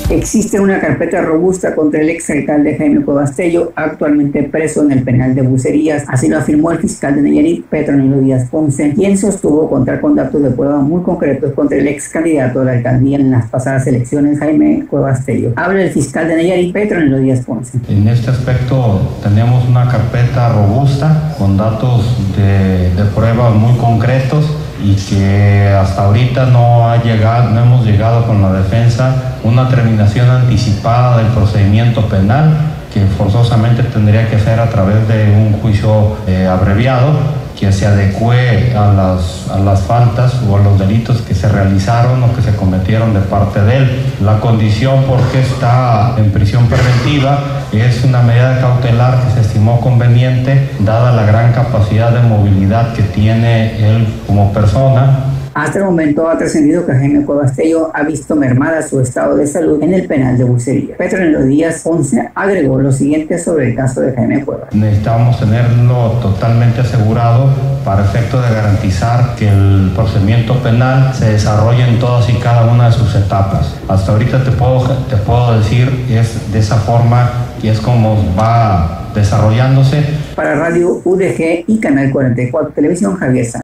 Existe una carpeta robusta contra el exalcalde Jaime Cuevas Tello, actualmente preso en el penal de Bucerías. Así lo afirmó el fiscal de Nayarit, Petronilo Díaz Ponce, quien sostuvo contar con datos de prueba muy concretos contra el ex candidato a la alcaldía en las pasadas elecciones, Jaime Cuevas Tello. Habla el fiscal de Nayarit, Petronilo Díaz Ponce. En este aspecto tenemos una carpeta robusta con datos de prueba muy concretos y que hasta ahorita no hemos llegado con la defensa una terminación anticipada del procedimiento penal que forzosamente tendría que ser a través de un juicio abreviado que se adecue a las faltas o a los delitos que se realizaron o que se cometieron de parte de él. La condición por qué está en prisión preventiva es una medida cautelar que se estimó conveniente dada la gran capacidad de movilidad que tiene él como persona. Hasta el momento ha trascendido que Jaime Cuevas Tello ha visto mermada su estado de salud en el penal de Bucerías. Petronilo Díaz Ponce agregó lo siguiente sobre el caso de Jaime Cuevas. Necesitamos tenerlo totalmente asegurado para efecto de garantizar que el procedimiento penal se desarrolle en todas y cada una de sus etapas. Hasta ahorita te puedo decir es de esa forma y es como va desarrollándose. Para Radio UDG y Canal 44 Televisión, Javier Sánchez.